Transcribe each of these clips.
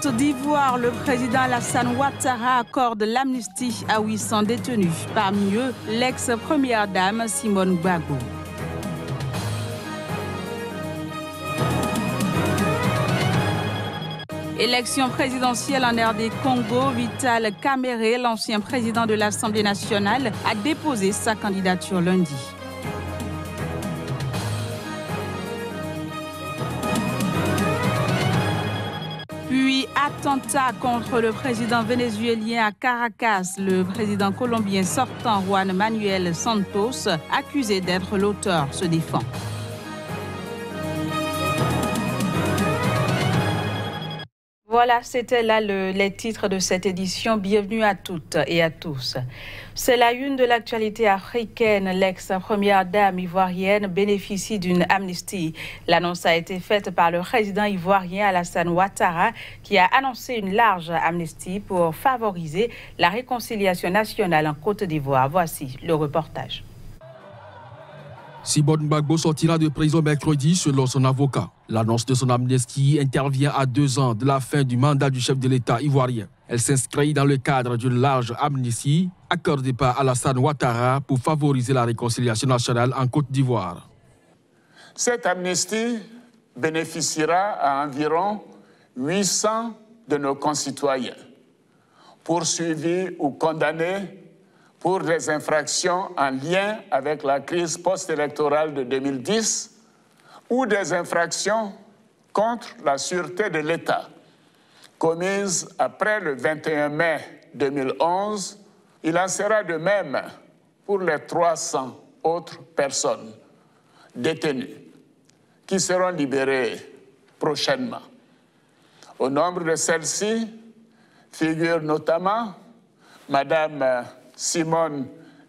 Côte d'Ivoire, le président Alassane Ouattara accorde l'amnistie à 800 détenus. Parmi eux, l'ex-première dame Simone Gbagbo. Élection présidentielle en RD Congo, Vital Kamerhe, l'ancien président de l'Assemblée nationale, a déposé sa candidature lundi. Puis attentat contre le président vénézuélien à Caracas, le président colombien sortant Juan Manuel Santos, accusé d'être l'auteur, se défend. Voilà, c'était là les titres de cette édition. Bienvenue à toutes et à tous. C'est la une de l'actualité africaine. L'ex-première dame ivoirienne bénéficie d'une amnistie. L'annonce a été faite par le président ivoirien Alassane Ouattara qui a annoncé une large amnistie pour favoriser la réconciliation nationale en Côte d'Ivoire. Voici le reportage. Simone Gbagbo sortira de prison mercredi selon son avocat. L'annonce de son amnistie intervient à 2 ans de la fin du mandat du chef de l'État ivoirien. Elle s'inscrit dans le cadre d'une large amnistie accordée par Alassane Ouattara pour favoriser la réconciliation nationale en Côte d'Ivoire. Cette amnistie bénéficiera à environ 800 de nos concitoyens, poursuivis ou condamnés pour des infractions en lien avec la crise post-électorale de 2010 ou des infractions contre la sûreté de l'État commises après le 21 mai 2011. Il en sera de même pour les 300 autres personnes détenues qui seront libérées prochainement. Au nombre de celles-ci figurent notamment Madame Simone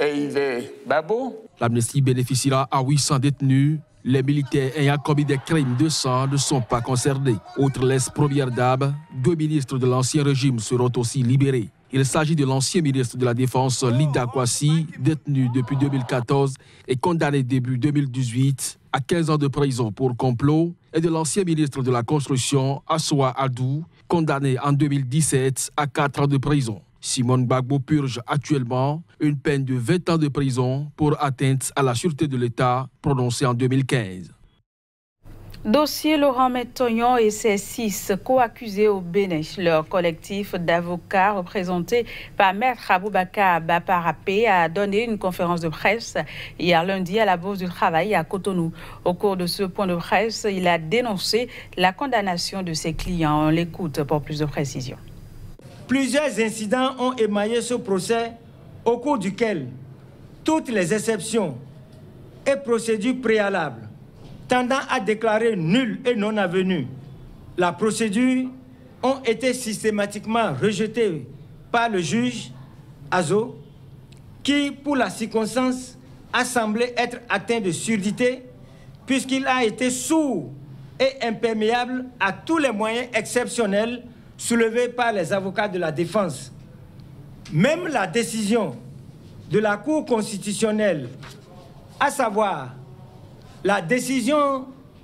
Gbagbo. L'amnistie bénéficiera à 800 détenus. Les militaires ayant commis des crimes de sang ne sont pas concernés. Outre l'ex-première dame, 2 ministres de l'ancien régime seront aussi libérés. Il s'agit de l'ancien ministre de la Défense, Lida Kwasi, détenu depuis 2014 et condamné début 2018 à 15 ans de prison pour complot, et de l'ancien ministre de la Construction, Assoua Adou, condamné en 2017 à 4 ans de prison. Simone Gbagbo purge actuellement une peine de 20 ans de prison pour atteinte à la sûreté de l'État prononcée en 2015. Dossier Laurent Metognon et ses 6 co-accusés au Bénin. Leur collectif d'avocats représenté par Maître Aboubakar Baparapé a donné une conférence de presse hier lundi à la Bourse du Travail à Cotonou. Au cours de ce point de presse, il a dénoncé la condamnation de ses clients. On l'écoute pour plus de précisions. Plusieurs incidents ont émaillé ce procès au cours duquel toutes les exceptions et procédures préalables tendant à déclarer nul et non avenu la procédure ont été systématiquement rejetées par le juge Azo, qui, pour la circonstance, a semblé être atteint de surdité puisqu'il a été sourd et imperméable à tous les moyens exceptionnels soulevés par les avocats de la défense. Même la décision de la Cour constitutionnelle, à savoir la décision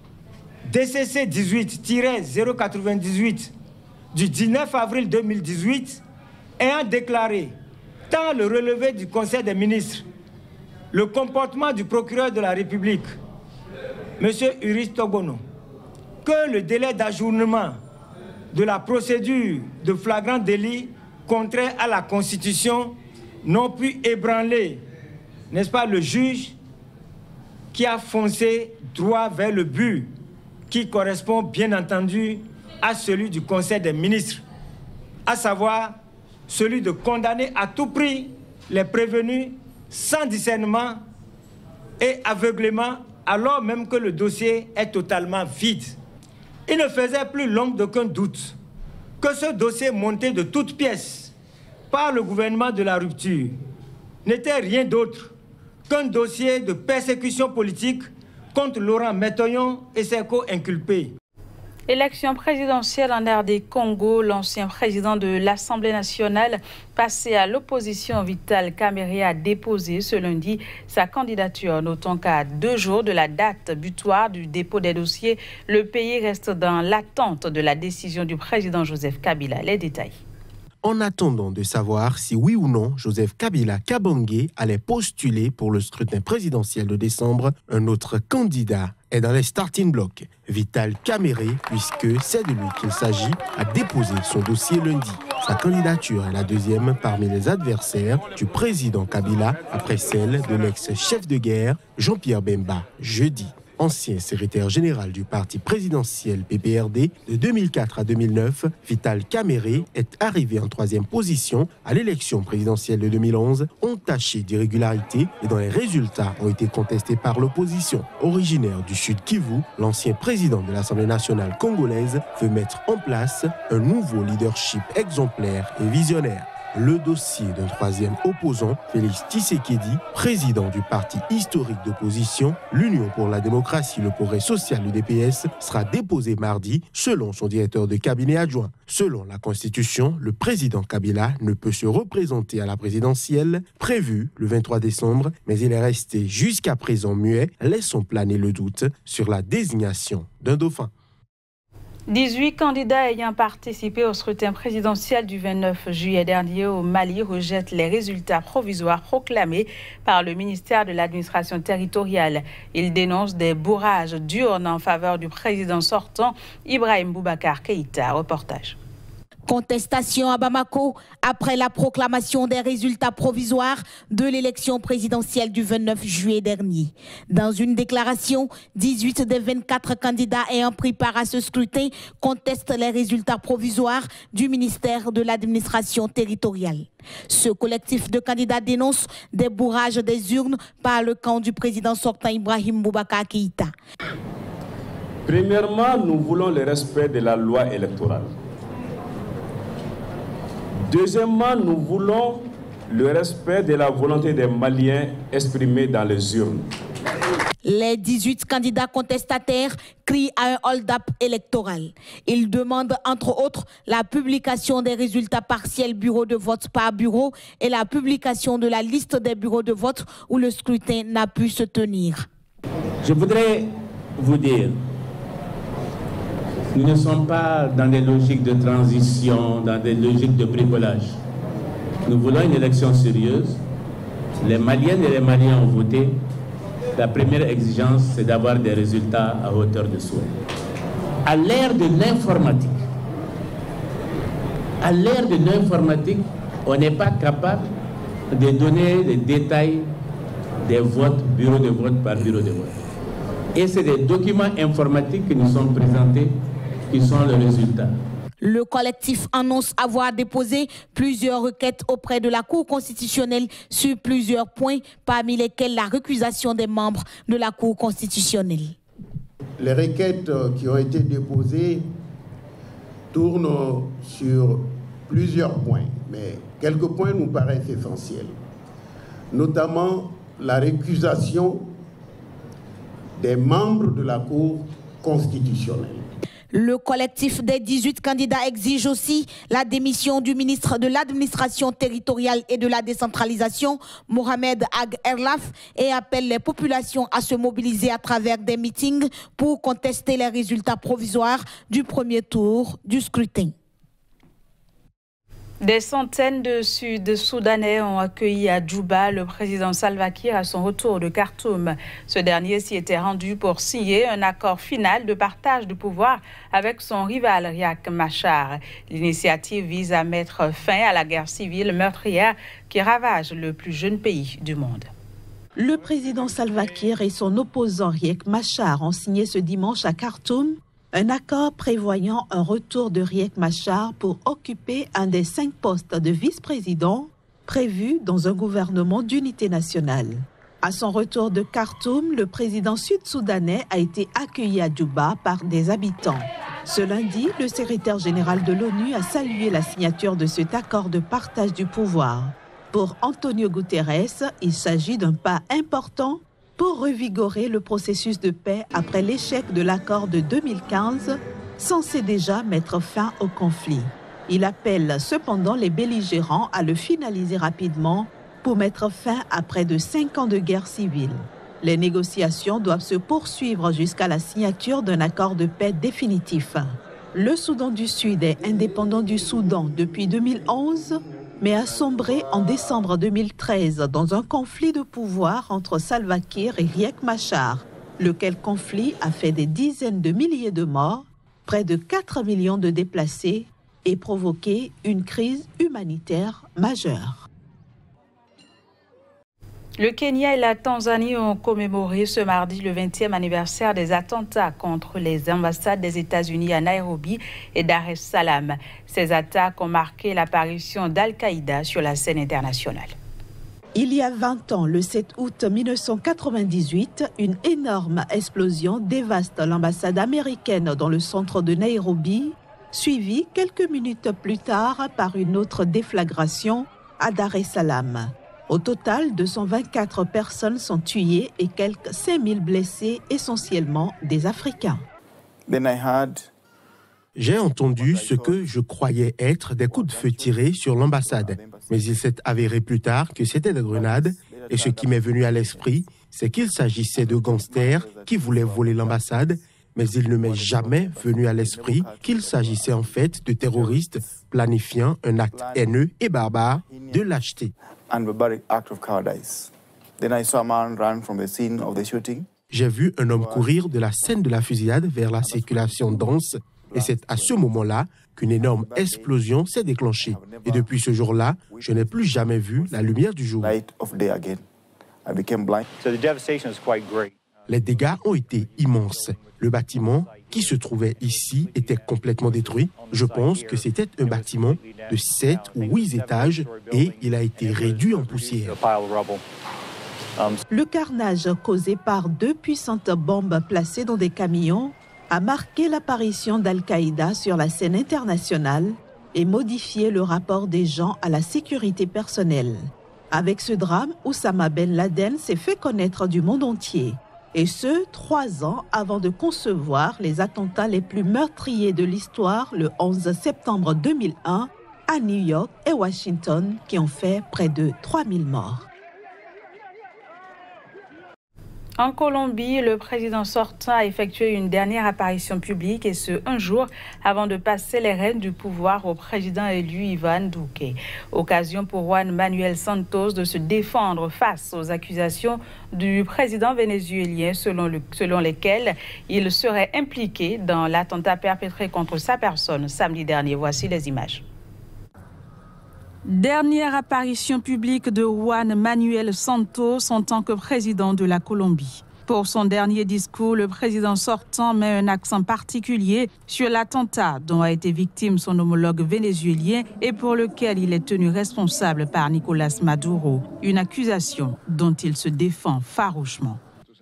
DCC 18-098 du 19 avril 2018, ayant déclaré tant le relevé du Conseil des ministres, le comportement du procureur de la République, M. Uris Togono, que le délai d'ajournement de la procédure de flagrant délit contraire à la Constitution n'ont pu ébranler, n'est-ce pas, le juge qui a foncé droit vers le but qui correspond bien entendu à celui du Conseil des ministres, à savoir celui de condamner à tout prix les prévenus sans discernement et aveuglément, alors même que le dossier est totalement vide. Il ne faisait plus l'ombre d'aucun doute que ce dossier monté de toutes pièces par le gouvernement de la rupture n'était rien d'autre qu'un dossier de persécution politique contre Laurent Metognon et ses co-inculpés. Élection présidentielle en RD Congo, l'ancien président de l'Assemblée nationale passé à l'opposition Vital Kamerhe a déposé ce lundi sa candidature. Notons qu'à 2 jours de la date butoir du dépôt des dossiers, le pays reste dans l'attente de la décision du président Joseph Kabila. Les détails. En attendant de savoir si oui ou non Joseph Kabila Kabange allait postuler pour le scrutin présidentiel de décembre, un autre candidat est dans les starting blocks, Vital Kamerhe, puisque c'est de lui qu'il s'agit, a déposé son dossier lundi. Sa candidature est la deuxième parmi les adversaires du président Kabila, après celle de l'ex-chef de guerre Jean-Pierre Bemba, jeudi. Ancien secrétaire général du parti présidentiel PPRD de 2004 à 2009, Vital Kamerhe est arrivé en 3e position à l'élection présidentielle de 2011, entachée d'irrégularités et dont les résultats ont été contestés par l'opposition. Originaire du Sud Kivu, l'ancien président de l'Assemblée nationale congolaise veut mettre en place un nouveau leadership exemplaire et visionnaire. Le dossier d'un 3e opposant, Félix Tshisekedi, président du parti historique d'opposition, l'Union pour la démocratie et le progrès social, l'UDPS, sera déposé mardi, selon son directeur de cabinet adjoint. Selon la Constitution, le président Kabila ne peut se représenter à la présidentielle, prévue le 23 décembre, mais il est resté jusqu'à présent muet, laissant planer le doute sur la désignation d'un dauphin. 18 candidats ayant participé au scrutin présidentiel du 29 juillet dernier au Mali rejettent les résultats provisoires proclamés par le ministère de l'administration territoriale. Ils dénoncent des bourrages d'urnes en faveur du président sortant, Ibrahim Boubacar Keïta. Reportage. Contestation à Bamako après la proclamation des résultats provisoires de l'élection présidentielle du 29 juillet dernier. Dans une déclaration, 18 des 24 candidats ayant pris part à ce scrutin contestent les résultats provisoires du ministère de l'administration territoriale. Ce collectif de candidats dénonce des bourrages des urnes par le camp du président sortant Ibrahim Boubacar Keïta. Premièrement, nous voulons le respect de la loi électorale. Deuxièmement, nous voulons le respect de la volonté des Maliens exprimée dans les urnes. Les 18 candidats contestataires crient à un hold-up électoral. Ils demandent entre autres la publication des résultats partiels bureau de vote par bureau et la publication de la liste des bureaux de vote où le scrutin n'a pu se tenir. Je voudrais vous dire, nous ne sommes pas dans des logiques de transition, dans des logiques de bricolage. Nous voulons une élection sérieuse. Les Maliennes et les Maliens ont voté. La première exigence, c'est d'avoir des résultats à hauteur de souhait. À l'ère de l'informatique, on n'est pas capable de donner les détails des votes, bureau de vote par bureau de vote. Et c'est des documents informatiques qui nous sont présentés qui sont les résultats. Le collectif annonce avoir déposé plusieurs requêtes auprès de la Cour constitutionnelle sur plusieurs points, parmi lesquels la récusation des membres de la Cour constitutionnelle. Les requêtes qui ont été déposées tournent sur plusieurs points, mais quelques points nous paraissent essentiels, notamment la récusation des membres de la Cour constitutionnelle. Le collectif des 18 candidats exige aussi la démission du ministre de l'administration territoriale et de la décentralisation, Mohamed Ag Erlaf, et appelle les populations à se mobiliser à travers des meetings pour contester les résultats provisoires du premier tour du scrutin. Des centaines de Sud-Soudanais ont accueilli à Djouba le président Salva Kiir à son retour de Khartoum. Ce dernier s'y était rendu pour signer un accord final de partage du pouvoir avec son rival Riek Machar. L'initiative vise à mettre fin à la guerre civile meurtrière qui ravage le plus jeune pays du monde. Le président Salva Kiir et son opposant Riek Machar ont signé ce dimanche à Khartoum un accord prévoyant un retour de Riek Machar pour occuper un des 5 postes de vice-président prévus dans un gouvernement d'unité nationale. À son retour de Khartoum, le président sud-soudanais a été accueilli à Djouba par des habitants. Ce lundi, le secrétaire général de l'ONU a salué la signature de cet accord de partage du pouvoir. Pour Antonio Guterres, il s'agit d'un pas important pour revigorer le processus de paix après l'échec de l'accord de 2015 censé déjà mettre fin au conflit. Il appelle cependant les belligérants à le finaliser rapidement pour mettre fin à près de 5 ans de guerre civile. Les négociations doivent se poursuivre jusqu'à la signature d'un accord de paix définitif. Le Soudan du Sud est indépendant du Soudan depuis 2011, mais a sombré en décembre 2013 dans un conflit de pouvoir entre Salva Kiir et Riek Machar, lequel conflit a fait des dizaines de milliers de morts, près de 4 millions de déplacés et provoqué une crise humanitaire majeure. Le Kenya et la Tanzanie ont commémoré ce mardi le 20e anniversaire des attentats contre les ambassades des États-Unis à Nairobi et Dar es Salaam. Ces attaques ont marqué l'apparition d'Al-Qaïda sur la scène internationale. Il y a 20 ans, le 7 août 1998, une énorme explosion dévaste l'ambassade américaine dans le centre de Nairobi, suivie quelques minutes plus tard par une autre déflagration à Dar es Salaam. Au total, 224 personnes sont tuées et quelques 5000 blessés, essentiellement des Africains. J'ai entendu ce que je croyais être des coups de feu tirés sur l'ambassade, mais il s'est avéré plus tard que c'était des grenades, et ce qui m'est venu à l'esprit, c'est qu'il s'agissait de gangsters qui voulaient voler l'ambassade, mais il ne m'est jamais venu à l'esprit qu'il s'agissait en fait de terroristes planifiant un acte haineux et barbare de lâcheté. J'ai vu un homme courir de la scène de la fusillade vers la circulation dense et c'est à ce moment-là qu'une énorme explosion s'est déclenchée. Et depuis ce jour-là, je n'ai plus jamais vu la lumière du jour. Les dégâts ont été immenses. Le bâtiment qui se trouvait ici était complètement détruit. Je pense que c'était un bâtiment de 7 ou 8 étages et il a été réduit en poussière. Le carnage causé par 2 puissantes bombes placées dans des camions a marqué l'apparition d'Al-Qaïda sur la scène internationale et modifié le rapport des gens à la sécurité personnelle. Avec ce drame, Oussama Ben Laden s'est fait connaître du monde entier. Et ce, 3 ans avant de concevoir les attentats les plus meurtriers de l'histoire le 11 septembre 2001 à New York et Washington, qui ont fait près de 3000 morts. En Colombie, le président sortant a effectué une dernière apparition publique et ce, un jour avant de passer les rênes du pouvoir au président élu Ivan Duque. Occasion pour Juan Manuel Santos de se défendre face aux accusations du président vénézuélien selon lesquelles il serait impliqué dans l'attentat perpétré contre sa personne samedi dernier. Voici les images. Dernière apparition publique de Juan Manuel Santos en tant que président de la Colombie. Pour son dernier discours, le président sortant met un accent particulier sur l'attentat dont a été victime son homologue vénézuélien et pour lequel il est tenu responsable par Nicolás Maduro. Une accusation dont il se défend farouchement.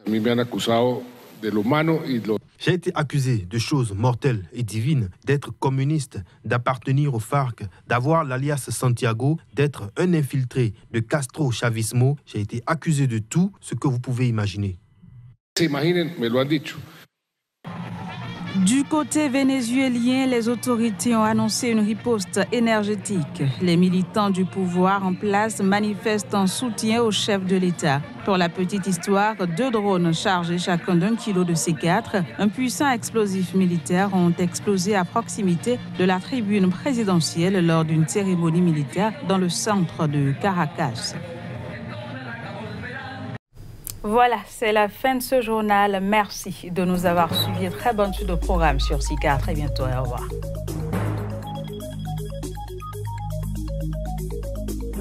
J'ai été accusé de choses mortelles et divines, d'être communiste, d'appartenir aux FARC, d'avoir l'alias Santiago, d'être un infiltré de Castro-Chavismo. J'ai été accusé de tout ce que vous pouvez imaginer. Du côté vénézuélien, les autorités ont annoncé une riposte énergétique. Les militants du pouvoir en place manifestent en soutien au chef de l'État. Pour la petite histoire, 2 drones chargés chacun d'1 kilo de C4, un puissant explosif militaire, ont explosé à proximité de la tribune présidentielle lors d'une cérémonie militaire dans le centre de Caracas. Voilà, c'est la fin de ce journal. Merci de nous avoir suivis. Très bonne suite de programme sur SICA. À très bientôt et au revoir.